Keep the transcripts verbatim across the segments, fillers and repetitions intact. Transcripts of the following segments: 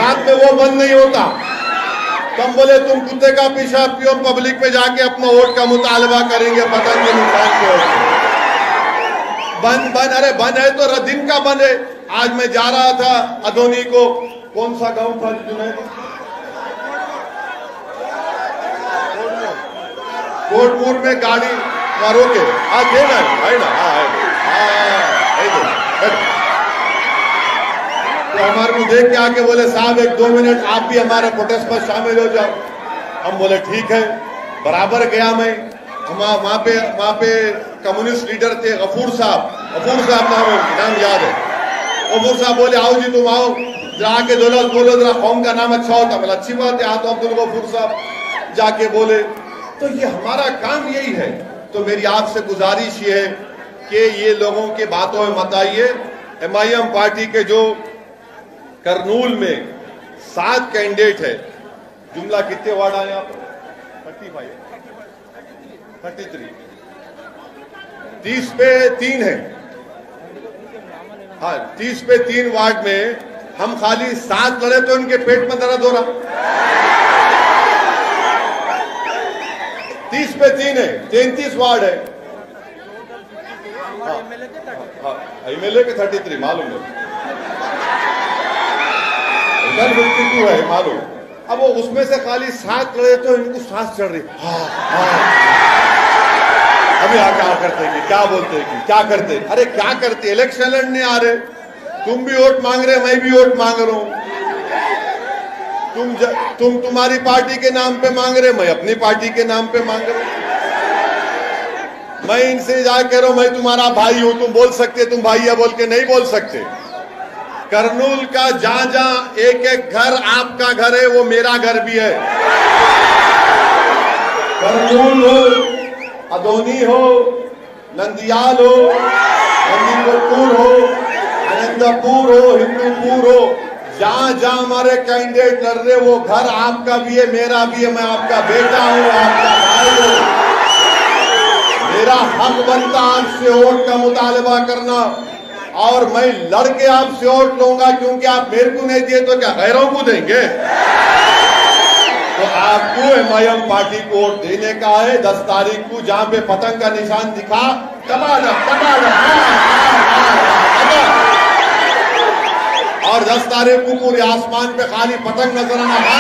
रात में वो बंद नहीं होता। तुम बोले तुम कुत्ते का पेशाब पियो, पब्लिक में जाके अपना वोट का मुतालबा करेंगे पतंग के नुकसान के वजह। बंद बंद अरे बंद है तो दिन का बंद है। आज मैं जा रहा था अदोनी को, कौन सा गांव था जुनैद, कोटपुर में गाड़ी मारो के आज देना है ना। तो हमारे को देख के आके बोले साहब एक दो मिनट आप भी हमारे प्रोटेस्ट पर शामिल हो जाओ। हम बोले ठीक है। बराबर गया मैं, वहां पे वहां पे कम्युनिस्ट लीडर थे गफूर साहब, गफूर साहब नाम नाम याद है। गफूर साहब बोले आओ जी तुम आओ जरा आके दौलत बोलो, जरा कौम का नाम अच्छा होता। बोला अच्छी बात है, आ तो अब्दुल गफूर साहब जाके बोले। तो ये हमारा काम यही है। तो मेरी आपसे गुजारिश ये है कि ये लोगों के बातों में मत आइए। एम आई एम पार्टी के जो करनूल में सात कैंडिडेट है, जुमला कितने वार्ड आए आप? थर्टी फाइव थर्टी थ्री तीस पे तीन है। हाँ तीस पे तीन वार्ड में हम खाली सात लड़े तो इनके पेट में दर्द हो रहा। तीस पे तीन है, तैंतीस वार्ड है। एम एल ए के थर्टी थ्री मालूम है, इधर फिफ्टी टू है मालूम। अब वो उसमें से खाली सात लड़े तो इनको सांस चढ़ रही। हाँ हाँ अभी आ क्या करते हैं, क्या बोलते हैं, क्या करते? अरे क्या करते? इलेक्शन लड़ने आ रहे, तुम भी वोट मांग रहे, मैं भी वोट मांग रहा हूं। तुम ज, तुम तुम्हारी पार्टी के नाम पे मांग रहे, मैं अपनी पार्टी के नाम पे मांग रहा हूं। मैं इनसे जा कह रहा हूं मैं तुम्हारा भाई हूं, तुम बोल सकते तुम भाई है बोल के नहीं बोल सकते। करनूल का जहां जहां एक एक घर आपका घर है वो मेरा घर भी है। करनूल हो, अदोनी हो, नंदियाल हो, नंदीपुर हो, आनंदपुर हो, हिंदूपुर हो, जहां जहां हमारे कैंडिडेट लड़ रहे वो घर आपका भी है, मेरा भी है। मैं आपका बेटा हूं, आपका भाई हूं। मेरा हक बनता आपसे वोट का मुतालबा करना, और मैं लड़के आपसे वोट लूंगा, क्योंकि आप मेरे को नहीं दिए तो क्या गैरों को देंगे? तो आपको एम आई एम पार्टी को वोट देने का है। दस तारीख को जहां पे पतंग का निशान दिखा दबा दबा और दस तारीख को पूरे आसमान पे खाली पतंग नजर आना।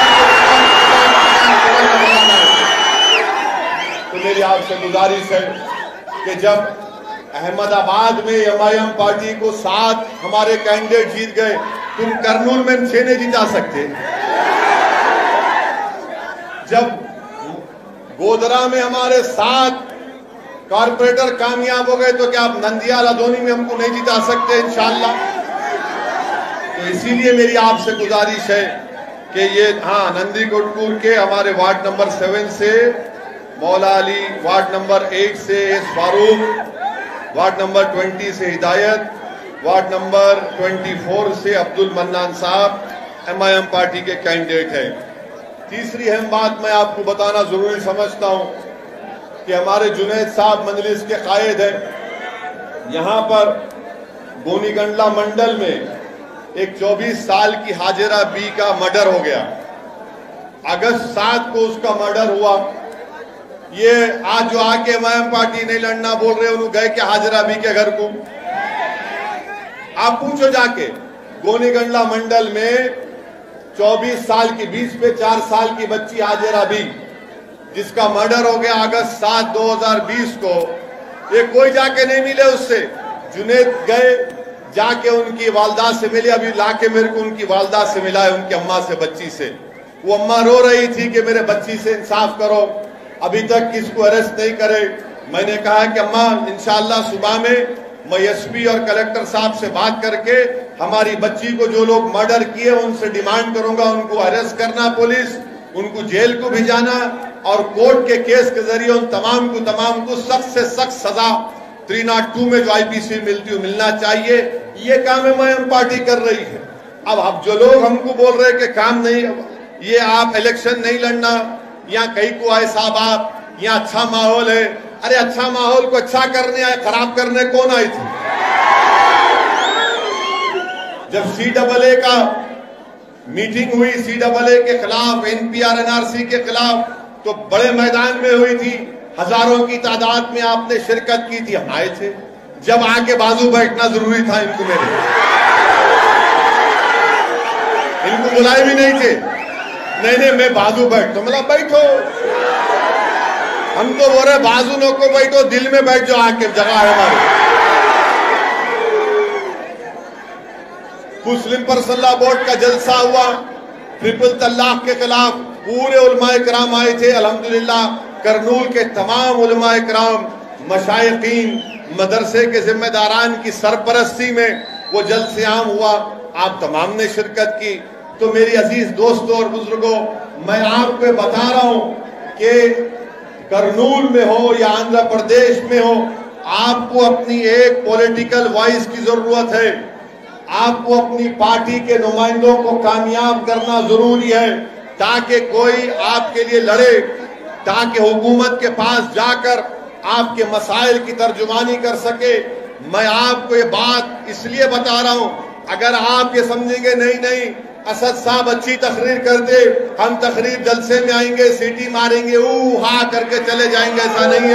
तो मेरी आपसे गुजारिश है कि जब अहमदाबाद में एम आई एम पार्टी को सात हमारे कैंडिडेट जीत गए, तुम करनूल में छह नहीं जिता सकते। जब गोधरा में हमारे सात कारपोरेटर कामयाब हो गए तो क्या आप नंदियाल अदोनी में हमको नहीं जिता सकते इंशाअल्लाह? तो इसीलिए मेरी आपसे गुजारिश है कि ये हाँ नंदी कोटपुर के हमारे वार्ड नंबर सेवन से Maula Ali, ward number eight से S Farooq, ward number twenty से Hidayat, ward number twenty four से Abdul Mannan sahab M I M party के कैंडिडेट हैं। तीसरी अहम बात मैं आपको बताना जरूरी समझता हूं कि हमारे जुनैद साहब मजलिस के कायद हैं। यहां पर गोनीगंडला मंडल में एक चौबीस साल की हाजिरा बी का मर्डर हो गया। अगस्त सात को उसका मर्डर हुआ। ये आज जो आके एम आई एम पार्टी नहीं लड़ना बोल रहे, उन्होंने गए क्या हाजिरा बी के घर को? आप पूछो जाके। गोनीगंडला मंडल में चौबीस साल की, बीस पे चार साल की बच्ची हाजिरा बी, जिसका मर्डर हो गया अगस्त सात दो हजार बीस को। ये कोई जाके नहीं मिले उससे। जुनैद गए, जाके उनकी वालदा से मिले। अभी लाके मेरे को उनकी वालदा से मिला है, उनकी अम्मा से, बच्ची से। वो अम्मा रो रही थी कि मेरे बच्ची से इंसाफ करो, अभी तक किसको अरेस्ट नहीं करे। मैंने कहा कि अम्मा इंशाअल्लाह सुबह में मैं एस पी और कलेक्टर साहब से बात करके हमारी बच्ची को जो लोग मर्डर किए उनसे डिमांड करूंगा उनको अरेस्ट करना, पुलिस उनको जेल को भिजाना, और कोर्ट के केस के जरिए उन तमाम को तमाम को सख्त से सख्त सजा थ्री नॉट टू में जो आई पी सी मिलती है मिलना चाहिए। ये काम एम आई एम पार्टी कर रही है। अब अब जो लोग हमको बोल रहे कि काम नहीं, ये आप इलेक्शन नहीं लड़ना, यहाँ कहीं को आए साहब आप, यहाँ अच्छा माहौल है। अरे अच्छा माहौल को अच्छा करने आए, खराब करने कौन आई थी? जब सी डबल ए का मीटिंग हुई सी डबल ए के खिलाफ, एनपीआर एनआरसी के खिलाफ, तो बड़े मैदान में हुई थी, हजारों की तादाद में आपने शिरकत की थी, हम आए थे। जब आके बाजू बैठना जरूरी था इनको, मेरे इनको बुलाए भी नहीं थे, नहीं नहीं मैं बाजू बैठता, मतलब बैठो, हम तो बोल रहे बाजू नो को बैठो, दिल में बैठ जाओ, आके जगह है हमारी। मुस्लिम पर्सनल बोर्ड का जलसा हुआ, ट्रिपल तलाक के खिलाफ पूरे उलमाए कराम आए थे। अल्हम्दुलिल्लाह करनूल के तमाम उलमाए कराम, मशाइखीन, मदरसे के जिम्मेदारान की सरपरस्ती में वो जलसे आम हुआ, आप तमाम ने शिरकत की। तो मेरी अजीज दोस्तों और बुजुर्गों, मैं आपको बता रहा हूं कि करनूल में हो या आंध्र प्रदेश में हो, आपको अपनी एक पॉलिटिकल वॉइस की जरूरत है। आपको अपनी पार्टी के नुमाइंदों को कामयाब करना जरूरी है, ताकि कोई आपके लिए लड़े, ताकि हुकूमत के पास जाकर आपके मसाइल की तर्जुमानी कर सके। मैं आपको ये बात इसलिए बता रहा हूं, अगर आप ये समझेंगे नहीं नहीं असद साहब अच्छी तकरीर कर दे, हम तकरीर जलसे में आएंगे, सीटी मारेंगे, ऊ हा करके चले जाएंगे, ऐसा नहीं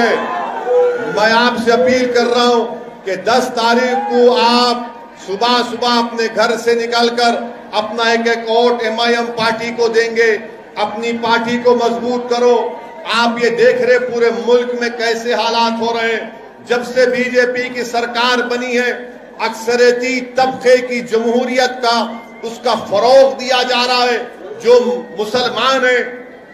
है। मैं आपसे अपील कर रहा हूं कि दस तारीख को आप सुबह सुबह अपने घर से निकलकर अपना एक एक vote M I M party को देंगे, अपनी पार्टी को मजबूत करो। आप ये देख रहे पूरे मुल्क में कैसे हालात हो रहे हैं। जब से बीजेपी की सरकार बनी है, अक्सरियती तबके की जमहूरियत का उसका फरोग दिया जा रहा है। जो मुसलमान हैं,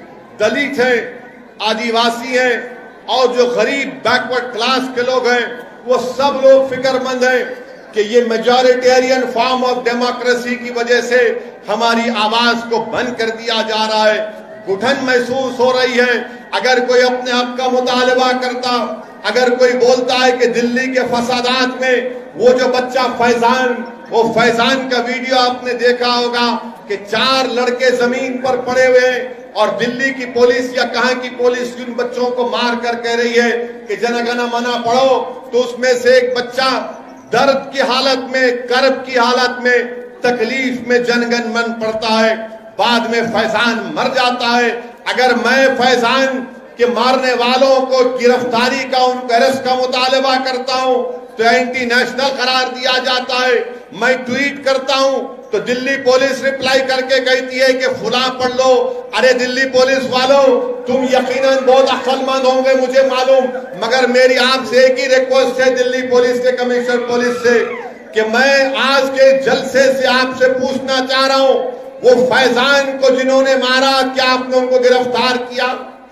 दलित हैं, आदिवासी हैं और जो गरीब बैकवर्ड क्लास के लोग हैं, वो सब लोग फिक्रमंद हैं कि ये मेजॉरिटेरियन फॉर्म ऑफ डेमोक्रेसी की वजह से हमारी आवाज को बंद कर दिया जा रहा है। घुटन महसूस हो रही है। अगर कोई अपने हक का मुतालबा करता, अगर कोई बोलता है कि दिल्ली के फसादात में वो जो बच्चा फैजान, वो फैजान का वीडियो आपने देखा होगा कि चार लड़के जमीन पर पड़े हुए हैं और दिल्ली की पुलिस या कहां की पुलिस उन बच्चों को मार कर कह रही है कि जनगण मना पढ़ो, तो उसमें से एक बच्चा दर्द की हालत में, कर्ब की हालत में, तकलीफ में जनगण मन पड़ता है, बाद में फैजान मर जाता है। अगर मैं फैजान के मारने वालों को गिरफ्तारी का, उनको अरेस्ट का मुतालबा करता हूं तो एंटी नेशनल करार दिया जाता है। मैं ट्वीट करता हूं तो दिल्ली पुलिस रिप्लाई करके कहती है कि फुला पढ़ लो। अरे दिल्ली पुलिस वालों, तुम यकीनन बहुत अक्लमंद होंगे मुझे मालूम, मगर मेरी आपसे एक ही रिक्वेस्ट है दिल्ली पुलिस के कमिश्नर पुलिस से कि मैं आज के जलसे से आपसे पूछना चाह रहा हूं, वो फैजान को जिन्होंने मारा, क्या आपने उनको गिरफ्तार किया?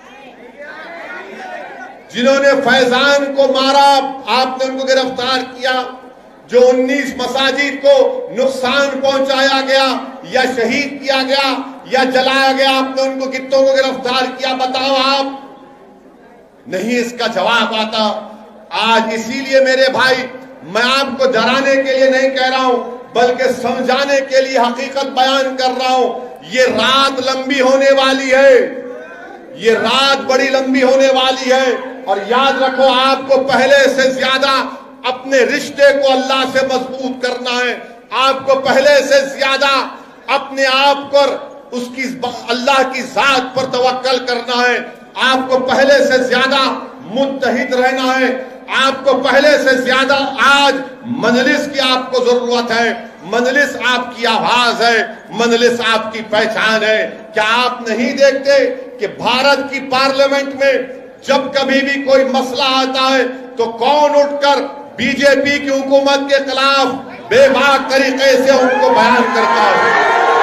जिन्होंने फैजान को मारा, आपने उनको गिरफ्तार किया? जो उन्नीस मसाजिद को नुकसान पहुंचाया गया या शहीद किया गया या जलाया गया, आपने उनको कितनों को गिरफ्तार किया? बताओ आप। नहीं इसका जवाब आता। आज इसीलिए मेरे भाई, मैं आपको डराने के लिए नहीं कह रहा हूं, बल्कि समझाने के लिए हकीकत बयान कर रहा हूं। ये रात लंबी होने वाली है, ये रात बड़ी लंबी होने वाली है। और याद रखो, आपको पहले से ज्यादा अपने रिश्ते को अल्लाह से मजबूत करना है। आपको पहले से ज्यादा अपने आप पर, उसकी अल्लाह की जात पर तवक्कल करना है। आपको पहले से ज्यादा मुत्तहिद रहना है। आपको पहले से ज्यादा आज मजलिस की आपको जरूरत है। मजलिस आपकी आवाज है, मजलिस आपकी पहचान है। क्या आप नहीं देखते कि भारत की पार्लियामेंट में जब कभी भी कोई मसला आता है तो कौन उठकर बीजेपी की हुकूमत के खिलाफ बेबाक तरीके से उनको बयान करता है?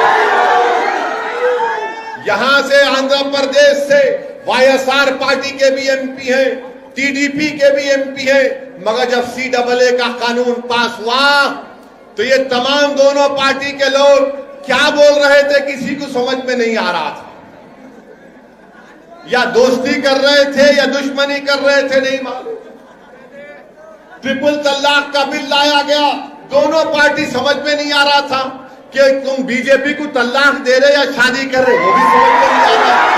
यहां से आंध्र प्रदेश से वाईएसआर पार्टी के भी एमपी हैं, टीडीपी के भी एमपी हैं, मगर जब सी डबल ए का कानून पास हुआ तो ये तमाम दोनों पार्टी के लोग क्या बोल रहे थे किसी को समझ में नहीं आ रहा था। या दोस्ती कर रहे थे या दुश्मनी कर रहे थे, नहीं मालूम। ट्रिपल तलाक का बिल लाया गया, दोनों पार्टी समझ में नहीं आ रहा था कि तुम बीजेपी को तलाक दे रहे या शादी कर रहे, वो भी समझ में नहीं आ रहा।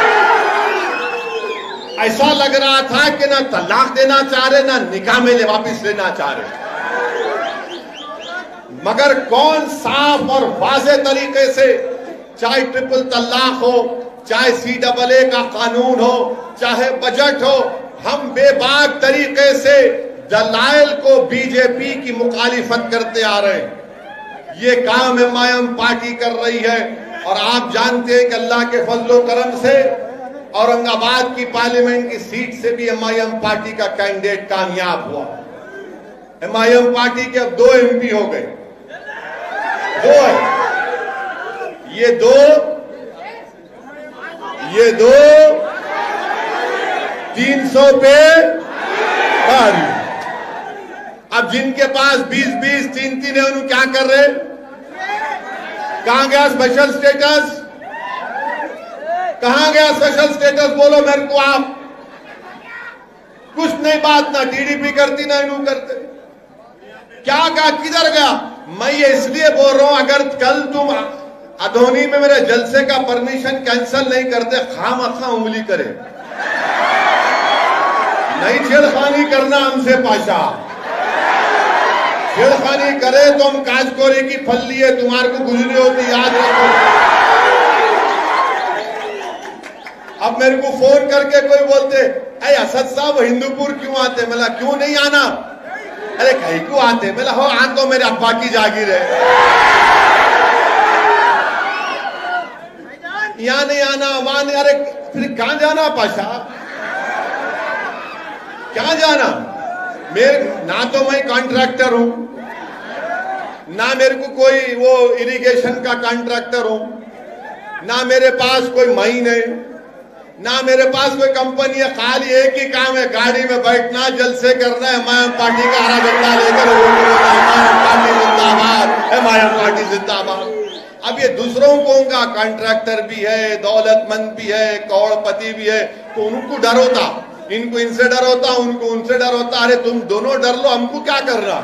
ऐसा लग रहा था कि ना तलाक देना चाह रहे, ना निकाह में ले वापिस लेना चाह रहे। मगर कौन साफ और वाज़े तरीके से चाहे ट्रिपल तलाक हो, चाहे सी डबल ए का कानून हो, चाहे बजट हो, हम बेबाक तरीके से दलाइल को बीजेपी की मुखालिफत करते आ रहे हैं। ये काम एम आई एम पार्टी कर रही है। और आप जानते हैं कि अल्लाह के फजलो करम से औरंगाबाद की पार्लियामेंट की सीट से भी एम आई एम पार्टी का कैंडिडेट कामयाब हुआ। एम आई एम पार्टी के अब दो एम पी हो गए, दो है, ये दो ये दो तीन सौ पे पारी। अब जिनके पास बीस बीस तीन तीन है उन्हें क्या कर रहे? कहां गया स्पेशल स्टेटस? कहां गया स्पेशल स्टेटस? बोलो मेरे को आप। कुछ नहीं बात, ना टीडीपी करती ना इन्हों करते। क्या कहा, किधर गया? मैं ये इसलिए बोल रहा हूं, अगर कल तुम अधोनी में मेरे जलसे का परमिशन कैंसिल नहीं करते, खामखा उंगली करे, नहीं छेड़खानी करना हमसे पाशा। छेड़खानी करे तो हम काजकोरे की फल्ली है, तुम्हारे को गुजरी होती, याद रखो। अब मेरे को फोन करके कोई बोलते, अरे असद साहब हिंदूपुर क्यों आते? मेला क्यों नहीं आना? अरे कहीं को आते? मेला हो आ तो मेरे अब्बा की जागीर है, यहाँ नहीं आना, वहां नहीं। अरे फिर कहां जाना पाशा? क्या जाना? मेरे ना तो मैं कॉन्ट्रैक्टर हूं, ना मेरे को कोई वो इरिगेशन का कॉन्ट्रैक्टर हूं, ना मेरे पास कोई माइन है, ना मेरे पास कोई कंपनी है। खाली एक ही काम है, गाड़ी में बैठना, जलसे करना है, एम आई एम पार्टी का हरा झंडा लेकर पार्टी जिंदाबाद, एम आई एम पार्टी जिंदाबाद। अब ये दूसरों को उनका कॉन्ट्रैक्टर भी है, दौलतमंद भी है, करोड़पति भी है, तो उनको डर होता, इनको इनसे डर होता, उनको उनसे डर होता। अरे तुम दोनों डर लो, हमको क्या करना?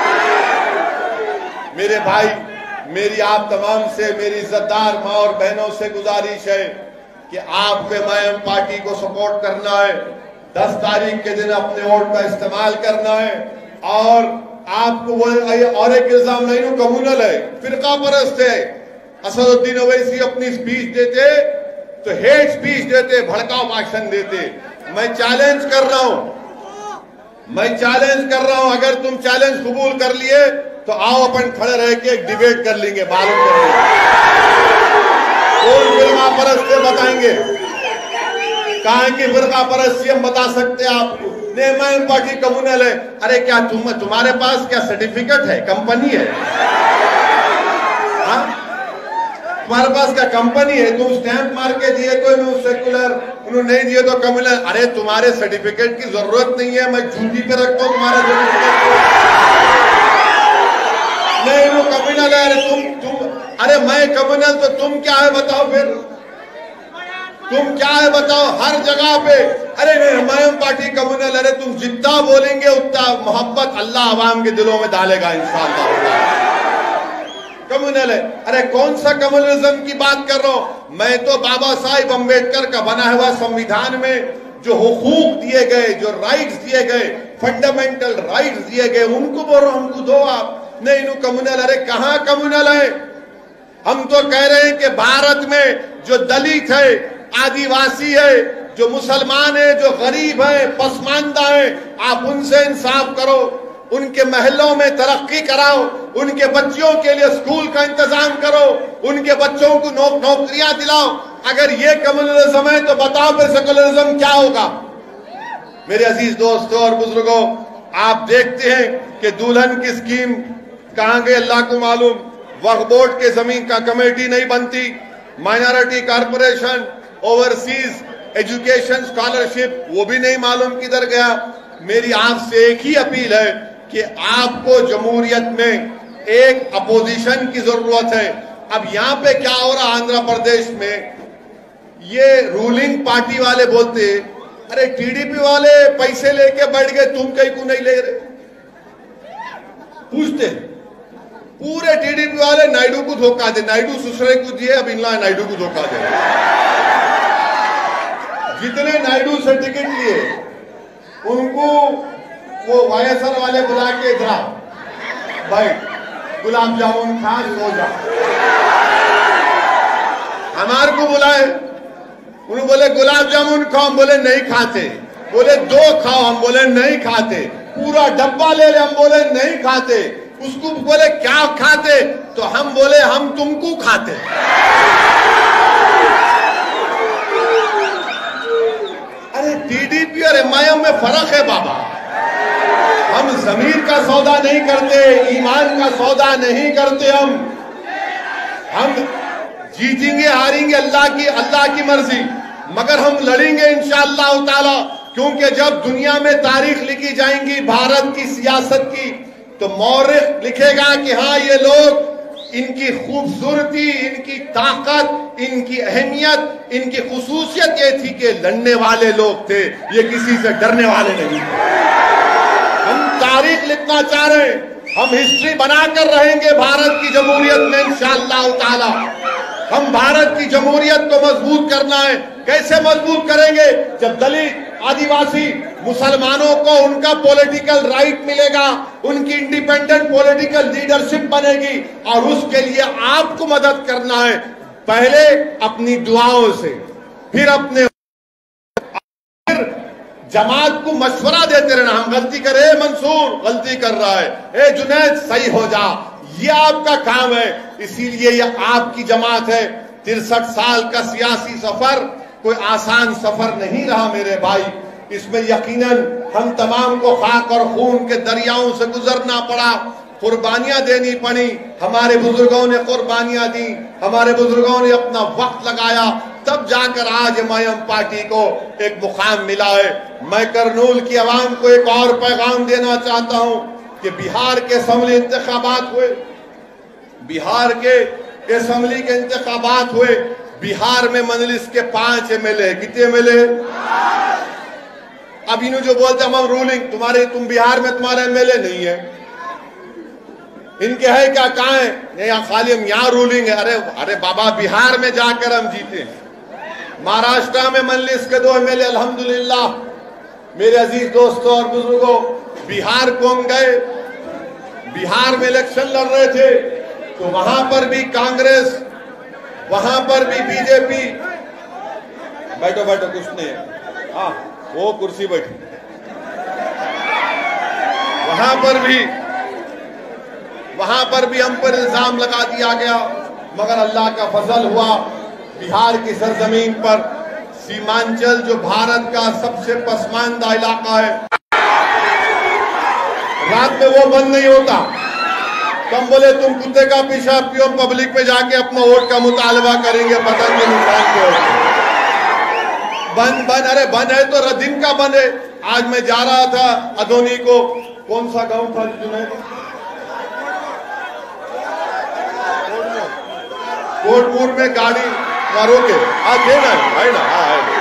मेरे भाई, मेरी आप तमाम से, मेरी इज्जतदार माँ और बहनों से गुजारिश है कि आपको एम आई एम पार्टी को सपोर्ट करना है। दस तारीख के दिन अपने वोट का इस्तेमाल करना है। और आपको वो और एक इल्जाम नहीं, कम्युनल है, फिरका परस्त है। असदुद्दीन ओवैसी अपनी स्पीच देते तो हेट स्पीच देते, भड़काऊ भाषण देते। मैं चैलेंज कर रहा हूं, मैं चैलेंज कर रहा हूं, अगर तुम चैलेंज कबूल कर लिए तो आओ अपन खड़े रह के एक डिबेट कर लेंगे, मालूम कर लेंगे कौन फिरका परस्त है, बताएंगे। कहां की फिरका परस्ती हम बता सकते हैं आपको। M I M party communal है। अरे क्या तुम तुम्हारे पास क्या सर्टिफिकेट है? कंपनी है? हाँ, तुम्हारे पास क्या कंपनी है? तुम स्टैंप मार के दिए तो सेकुलर, उन्होंने नहीं दिए तो कम्युनल। अरे तुम्हारे सर्टिफिकेट की जरूरत नहीं है, मैं जूती पे रखता हूं तुम्हारा सर्टिफिकेट। नहीं वो कम्युनल है। अरे तुम तुम अरे मैं कम्युनल तो तुम क्या है बताओ? फिर तुम क्या है बताओ? हर जगह पे अरे M I M party communal. अरे तुम जितना बोलेंगे उतना मोहब्बत अल्लाह अवाम के दिलों में डालेगा इंशाअल्लाह। कम्युनल है। अरे कौन सा कम्युनलिज्म की बात कर रहा हूं? मैं तो बाबा साहिब अम्बेडकर का बना हुआ संविधान में जो हुकूक दिए गए, जो राइट्स दिए गए, फंडामेंटल राइट्स दिए गए, उनको बोल रहा हूं, हमको दो आप। नहीं नो कम्युनल। अरे कहां कम्युनल है? हम तो कह रहे हैं कि भारत में जो दलित है, आदिवासी है, जो मुसलमान है, जो गरीब है, पसमानदा है, आप उनसे इंसाफ करो, उनके महलों में तरक्की कराओ, उनके बच्चों के लिए स्कूल का इंतजाम करो, उनके बच्चों को नौ, नौकरियां दिलाओ। अगर ये कम्युनलिज्म है तो बताओ फिर सेकुलरिज्म क्या होगा? मेरे अजीज दोस्तों और बुजुर्गों, आप देखते हैं कि दुल्हन की स्कीम कहां गई अल्लाह को मालूम। वक्फ बोर्ड के जमीन का कमेटी नहीं बनती, minority corporation, overseas education scholarship, वो भी नहीं मालूम किधर गया। मेरी आपसे एक ही अपील है कि आपको जमहूरियत में एक अपोजिशन की जरूरत है। अब यहां पे क्या हो रहा आंध्र प्रदेश में, ये रूलिंग पार्टी वाले बोलते अरे टीडीपी वाले पैसे लेके बैठ गए, तुम कहीं को नहीं ले रहे। पूछते पूरे टीडीपी वाले नायडू को धोखा दे, नायडू सुसरे को दिए, अब इनला नायडू को धोखा दे। जितने नायडू से टिकट लिए उनको वो वाईएसआर वाले बुला के इधर भाई गुलाब जामुन खा सो जा। हमारे को बुलाए, उन्होंने बोले गुलाब जामुन खाओ, हम बोले नहीं खाते। बोले दो खाओ, हम बोले नहीं खाते। पूरा डब्बा ले ले, हम बोले नहीं खाते। उसको बोले क्या खाते, तो हम बोले हम तुमको खाते। अरे टीडीपी और एमआईएम में फर्क है बाबा। हम जमीन का सौदा नहीं करते, ईमान का सौदा नहीं करते। हम हम जीतेंगे हारेंगे अल्लाह की अल्लाह की मर्जी, मगर हम लड़ेंगे इंशाअल्लाह ताला। क्योंकि जब दुनिया में तारीख लिखी जाएंगी भारत की सियासत की, तो मौरिख लिखेगा कि हाँ ये लोग, इनकी खूबसूरती, इनकी ताकत, इनकी अहमियत, इनकी खुसूसियत ये थी कि लड़ने वाले लोग थे, ये किसी से डरने वाले नहीं थे। हम तारीख लिखना चाह रहे हैं, हम हिस्ट्री बनाकर रहेंगे भारत की जमहूरियत में इंशाअल्लाह ताला। हम भारत की जमहूरियत को मजबूत करना है। कैसे मजबूत करेंगे? जब दलित, आदिवासी, मुसलमानों को उनका पॉलिटिकल राइट मिलेगा, उनकी इंडिपेंडेंट पॉलिटिकल लीडरशिप बनेगी। और उसके लिए आपको मदद करना है, पहले अपनी दुआओं से, फिर अपने फिर जमात को मशवरा देते रहना। हम गलती करे, मंसूर गलती कर रहा है, ए जुनैद सही हो जा, ये आपका काम है। इसीलिए ये आपकी जमात है। तिरसठ साल का सियासी सफर कोई आसान सफर नहीं रहा मेरे भाई। इसमें यकीनन हम तमाम को खाक और खून के दरियाओं से गुजरना पड़ा, कुर्बानियां देनी पड़ी। हमारे बुजुर्गों ने कुर्बानियां दी, हमारे बुजुर्गों ने अपना वक्त लगाया, तब जाकर आज एमआईएम पार्टी को एक मुकाम मिला है। मैं करनूल की आवाम को एक और पैगाम देना चाहता हूं कि बिहार के असेंबली इंतखाबात हुए, बिहार के असेंबली के इंतखाबात हुए। बिहार में मजलिस के पांच एमएलए, कितने एमएलए? अब इन्हों जो बोलते हम रूलिंग, तुम्हारे तुम बिहार में तुम्हारा एमएलए नहीं है, इनके है क्या? कहां है? नहीं, खाली हम यहां रूलिंग है। अरे अरे बाबा, बिहार में जाकर हम जीते हैं। महाराष्ट्र में मजलिस के दो एमएलए अल्हम्दुलिल्लाह। मेरे अजीज दोस्तों और बुजुर्गों, बिहार को हम गए, बिहार में इलेक्शन लड़ रहे थे, तो वहां पर भी कांग्रेस, वहां पर भी बीजेपी। बैठो बैठो, कुछ नहीं, हाँ वो कुर्सी बैठी। वहां पर भी वहां पर भी हम पर इल्जाम लगा दिया गया, मगर अल्लाह का फजल हुआ। बिहार की सरजमीन पर सीमांचल, जो भारत का सबसे पसमानदा इलाका है, रात में वो बंद नहीं होता। कम बोले तुम कुत्ते का पेशाब पियो, पब्लिक पे जाके अपना वोट का मुतालबा करेंगे, पतंग के नुकसान के होते बंद बंद। अरे बंद है तो दिन का बंद है। आज मैं जा रहा था अदोनी को, कौन सा गांव था जुनैद? कोटपुर में गाड़ी मारो के आज है ना, है ना,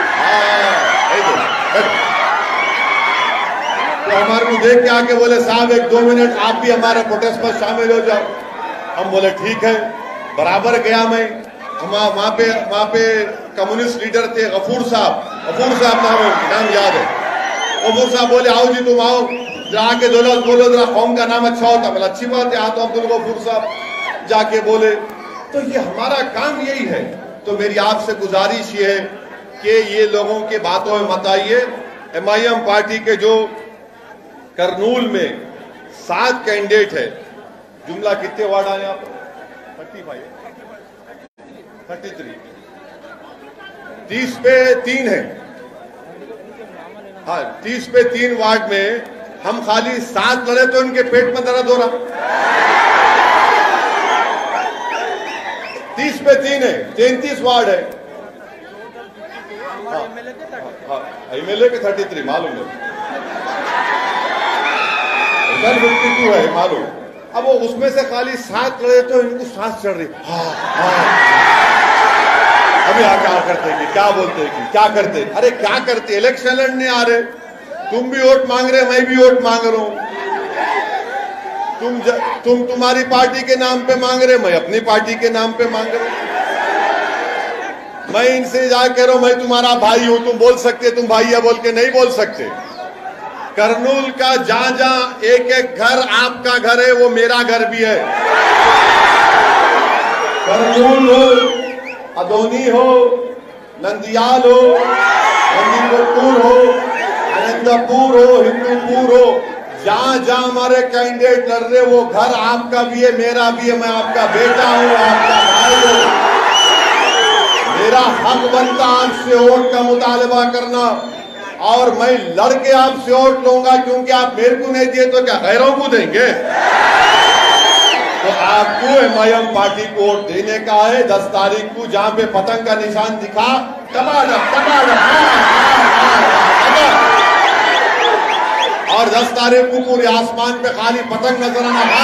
तो हमारे को देख के आके बोले साहब एक दो मिनट आप भी हमारे प्रोटेस्ट पर शामिल हो जाओ। हम बोले ठीक है। बराबर गया मैं, वहां पे वहां पे कम्युनिस्ट लीडर थे गफूर साहब, गफूर साहब नाम नाम याद है। गफूर साहब बोले आओ जी तुम आओ, जाके दौलत बोलो जरा कौम का नाम अच्छा होता। बोला अच्छी बात है, तो अब्दुल गफूर साहब जाके बोले। तो ये हमारा काम यही है। तो मेरी आपसे गुजारिश ये है कि ये लोगों की बातों में मत आइए। एमआईएम पार्टी के जो करनूल में सात कैंडिडेट है, जुमला कितने वार्ड आए आप? थर्टी फाइव थर्टी थ्री तीस पे तीन है, हाँ तीस पे तीन वार्ड में हम खाली सात लड़े तो इनके पेट में दर्द हो रहा। तीस पे तीन है, तैंतीस वार्ड है। एमएलए के थर्टी थ्री मालूम है, फिफ्टी टू है मालूम। अब वो उसमें से खाली सात लड़े तो इनको सांस चढ़ रही। हाँ हाँ अभी आ क्या करते कि क्या बोलते कि क्या करते? अरे क्या करते? इलेक्शन लड़ने आ रहे, तुम भी वोट मांग रहे, मैं भी वोट मांग रहा हूं। तुम ज, तुम तुम्हारी पार्टी के नाम पे मांग रहे, मैं अपनी पार्टी के नाम पे मांग रहा हूं। मैं इनसे जा कह रहा हूं मैं तुम्हारा भाई हूं, तुम बोल सकते, तुम भाई है बोल के नहीं बोल सकते। करनूल का जहां जहां एक एक घर आपका घर है, वो मेरा घर भी है। करनूल हो, अदोनी हो, नंदियाल हो, नंदीपुर हो, आनंदपुर हो, हिंदूपुर हो, जहां जहां हमारे कैंडिडेट लड़ रहे वो घर आपका भी है, मेरा भी है। मैं आपका बेटा हूं, आपका भाई हूं। मेरा हक बनता आपसे वोट का मुतालबा करना, और मैं लड़के आपसे वोट लूंगा, क्योंकि आप मेरे को नहीं दिए तो क्या गैरों को देंगे? तो आपको एमआईएम पार्टी को वोट देने का है। दस तारीख को जहां पे पतंग का निशान दिखा, टमाटर टमाटर और दस तारीख को पूरे आसमान पे खाली पतंग नजर आना।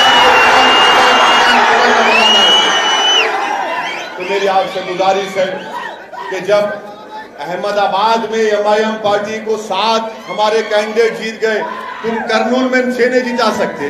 तो मेरी आपसे गुजारिश है कि जब अहमदाबाद में एमआईएम पार्टी को सात हमारे कैंडिडेट जीत गए, तुम कर्नूल में छह नहीं जिता सकते।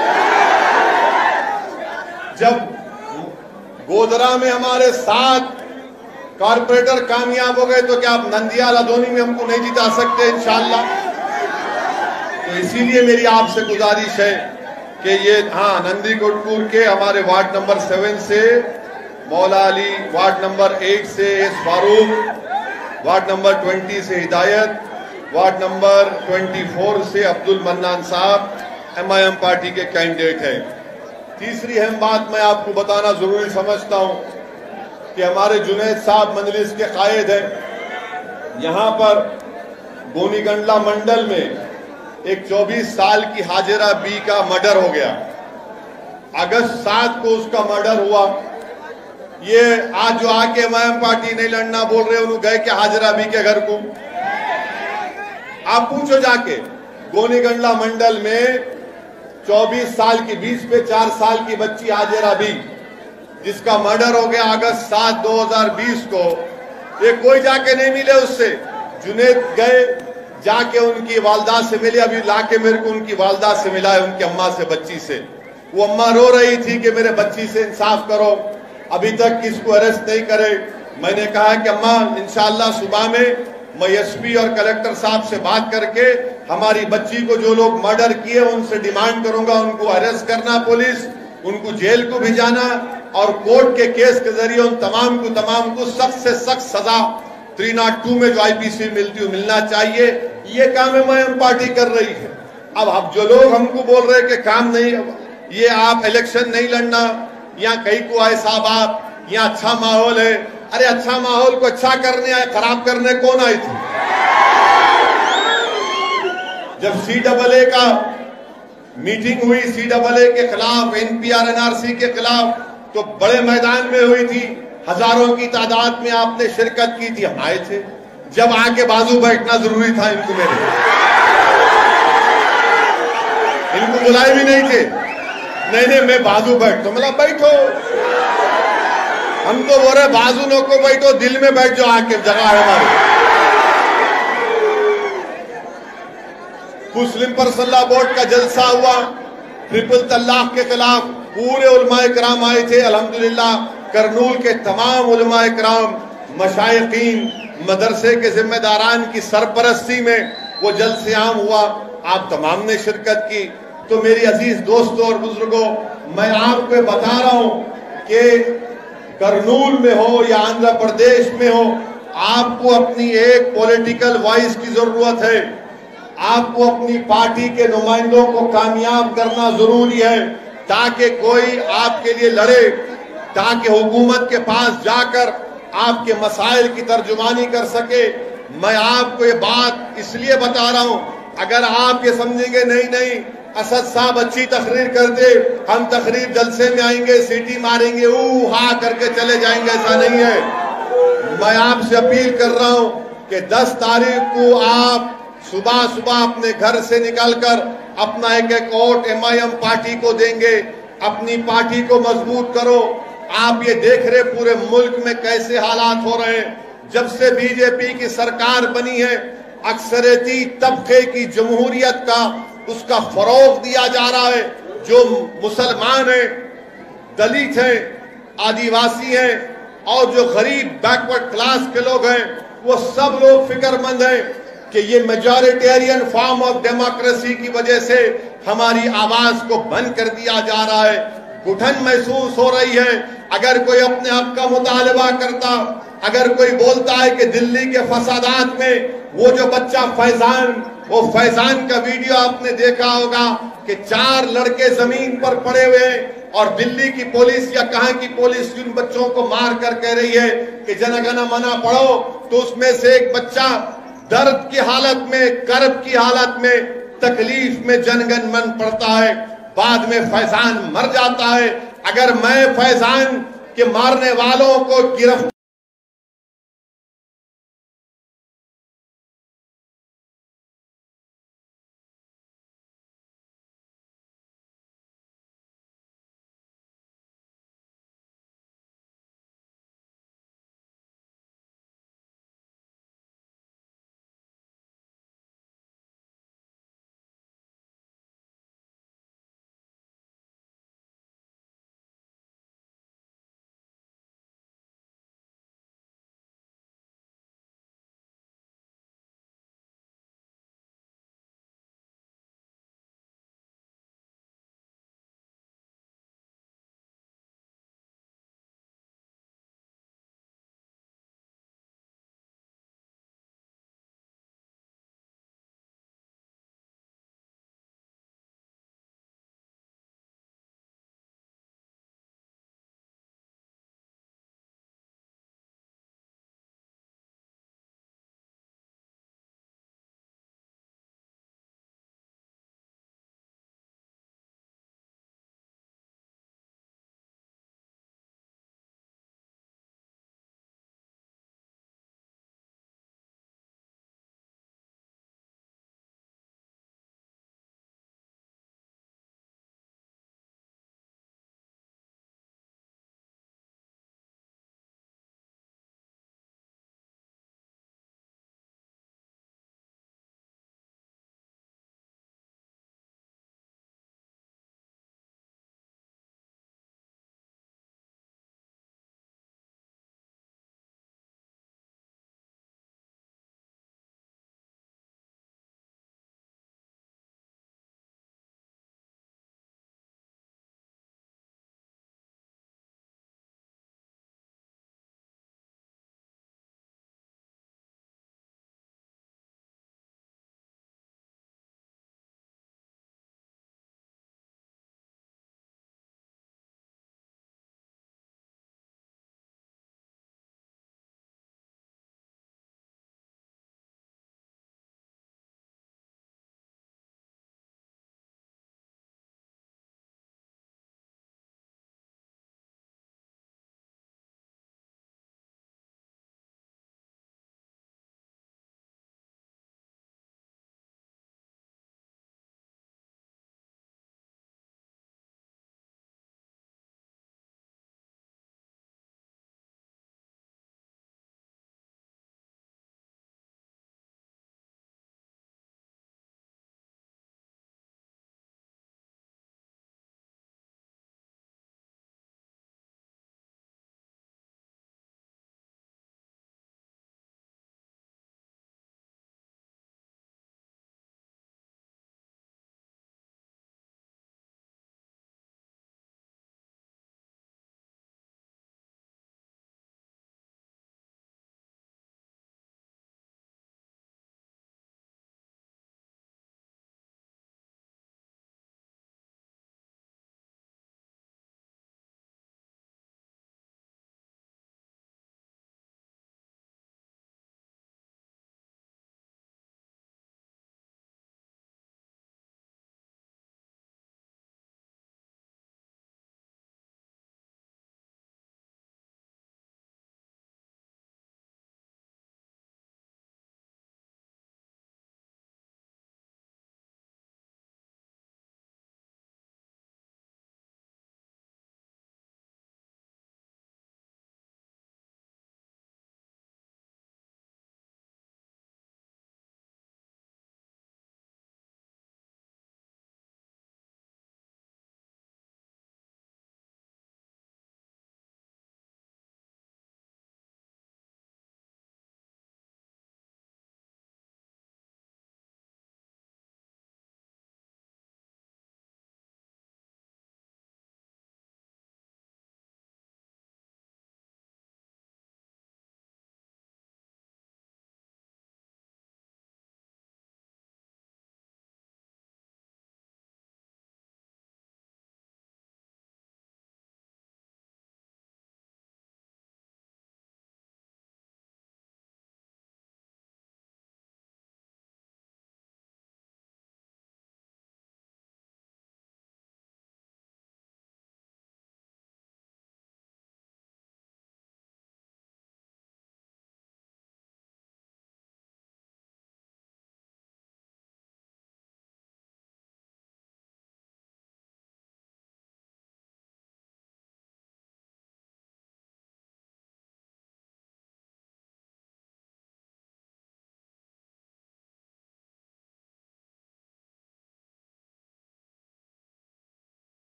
जब गोधरा में हमारे सात कारपोरेटर कामयाब हो गए, तो क्या आप नंदियाल अदोनी में हमको नहीं जिता सकते इंशाअल्लाह? तो इसीलिए मेरी आपसे गुजारिश है कि ये हाँ, नंदीकोटपुर के हमारे वार्ड नंबर सेवन से Maula Ali, ward number eight से S Farooq, ward number twenty से हिदायत, वार्ड नंबर चौबीस से अब्दुल मन्नान साहब एमआईएम पार्टी के कैंडिडेट हैं। तीसरी अहम बात मैं आपको बताना जरूरी समझता हूं कि हमारे जुनैद साहब मजलिस के कायद हैं। यहां पर गोनीगंडला मंडल में एक चौबीस साल की हाजिरा बी का मर्डर हो गया। अगस्त सात को उसका मर्डर हुआ। ये आज जो आके एमआईएम पार्टी नहीं लड़ना बोल रहे, उन्होंने गए क्या हाजिरा बी के घर को? आप पूछो जाके। गोनीगंडला मंडल में चौबीस साल की, बीस पे चार साल की बच्ची हाजिरा बी, जिसका मर्डर हो गया अगस्त सात दो हजार बीस को। ये कोई जाके नहीं मिले उससे। जुनैद गए, जाके उनकी वालदा से मिले। अभी लाके मेरे को उनकी वालदा से मिला है, उनकी अम्मा से, बच्ची से। वो अम्मा रो रही थी कि मेरे बच्ची से इंसाफ करो, अभी तक किसको अरेस्ट नहीं करे। मैंने कहा कि अम्मा, इंशाअल्लाह सुबह में मैं एसपी और कलेक्टर साहब से बात करके हमारी बच्ची को जो लोग मर्डर किए उनसे डिमांड करूंगा, उनको अरेस्ट करना, पुलिस उनको जेल को भिजाना, और कोर्ट के केस के जरिए उन तमाम को तमाम को सख्त से सख्त सजा थ्री नॉट टू में जो आईपीसी मिलती है मिलना चाहिए। ये काम एमआईएम पार्टी कर रही है। अब अब जो लोग हमको बोल रहे कि काम नहीं, ये आप इलेक्शन नहीं लड़ना, यहाँ कहीं को आए साहब आप, यहाँ अच्छा माहौल है। अरे अच्छा माहौल को अच्छा करने आए, खराब करने कौन आई थी? जब सी डबल ए का मीटिंग हुई, सी डबल ए के खिलाफ, एनपीआर एनआरसी के खिलाफ, तो बड़े मैदान में हुई थी, हजारों की तादाद में आपने शिरकत की थी, हम आए थे। जब आके बाजू बैठना जरूरी था इनको, मेरे इनको बुलाए भी नहीं थे। नहीं नहीं मैं बाजू बैठता, मतलब बैठो। हम तो बोल रहे बाजू नो को बैठो, दिल में बैठ जाओ, आके जगह है हमारी। मुस्लिम पर्सनल बोर्ड का जलसा हुआ, ट्रिपल तलाक के खिलाफ पूरे उलमाए कराम आए थे। अल्हम्दुलिल्लाह करनूल के तमाम उलमाए कराम, मशाइखीन, मदरसे के जिम्मेदारान की सरपरस्ती में वो जलसे आम हुआ। आप तमाम ने शिरकत की। तो मेरी अजीज दोस्तों और बुजुर्गों, मैं आपको बता रहा हूं कि करनूल में हो या आंध्र प्रदेश में हो, आपको अपनी एक पॉलिटिकल वॉइस की जरूरत है। आपको अपनी पार्टी के नुमाइंदों को कामयाब करना जरूरी है, ताकि कोई आपके लिए लड़े, ताकि हुकूमत के पास जाकर आपके मसाइल की तर्जुमानी कर सके। मैं आपको ये बात इसलिए बता रहा हूं, अगर आप ये समझेंगे नहीं नहीं असद साहब अच्छी तकरीर करते, हम तकरीर जलसे में आएंगे, सीटी मारेंगे, ऊ हा करके चले जाएंगे, ऐसा नहीं है। मैं आपसे अपील कर रहा हूं कि दस तारीख को आप सुबह सुबह अपने घर से निकलकर अपना एक एक वोट एमआईएम पार्टी को देंगे। अपनी पार्टी को मजबूत करो। आप ये देख रहे पूरे मुल्क में कैसे हालात हो रहे हैं। जब से बीजेपी की सरकार बनी है, अक्सरियती तबके की जमहूरियत का उसका फरोग दिया जा रहा है। जो मुसलमान हैं, दलित हैं, आदिवासी हैं और जो गरीब बैकवर्ड क्लास के लोग हैं, वो सब लोग फिक्रमंद हैं कि ये मेजॉरिटेरियन फॉर्म ऑफ डेमोक्रेसी की वजह से हमारी आवाज को बंद कर दिया जा रहा है। घुटन महसूस हो रही है। अगर कोई अपने आप का मुतालबा करता, अगर कोई बोलता है कि दिल्ली के फसादात में वो जो बच्चा फैजान, वो फैजान का वीडियो आपने देखा होगा कि चार लड़के जमीन पर पड़े हुए और दिल्ली की पुलिस या कहां की पुलिस उन बच्चों को मार कर कह रही है कि जनगण मना पढ़ो, तो उसमें से एक बच्चा दर्द की हालत में, कर्ब की हालत में, तकलीफ में जनगण मन पढ़ता है, बाद में फैजान मर जाता है। अगर मैं फैजान के मारने वालों को गिरफ्तार